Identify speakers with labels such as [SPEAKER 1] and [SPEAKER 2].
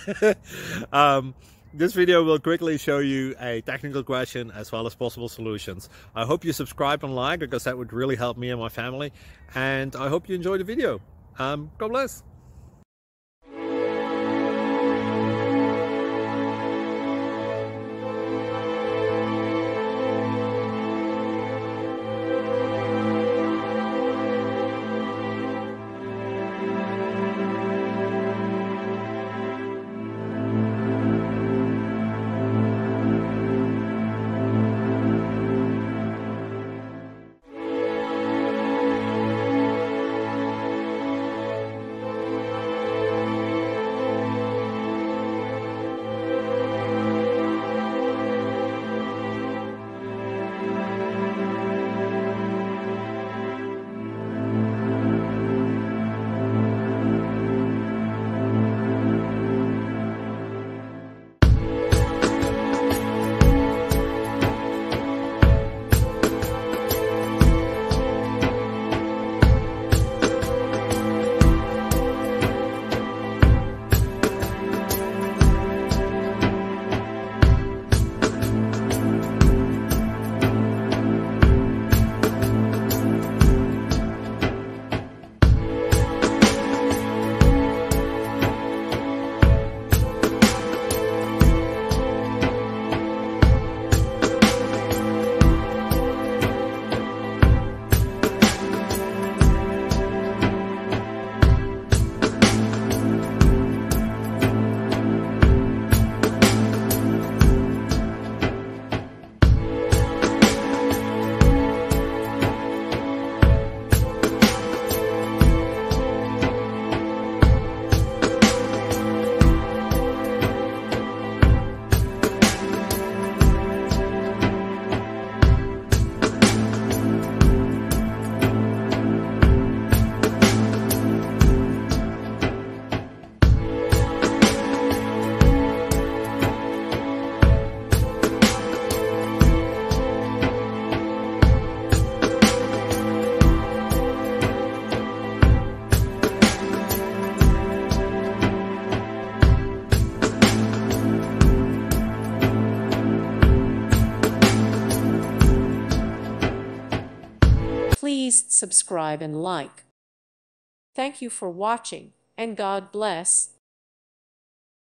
[SPEAKER 1] um, this video will quickly show you a technical question as well as possible solutions. I hope you subscribe and like, because that would really help me and my family. And I hope you enjoy the video. God bless.
[SPEAKER 2] Please subscribe and like. Thank you for watching, and God bless.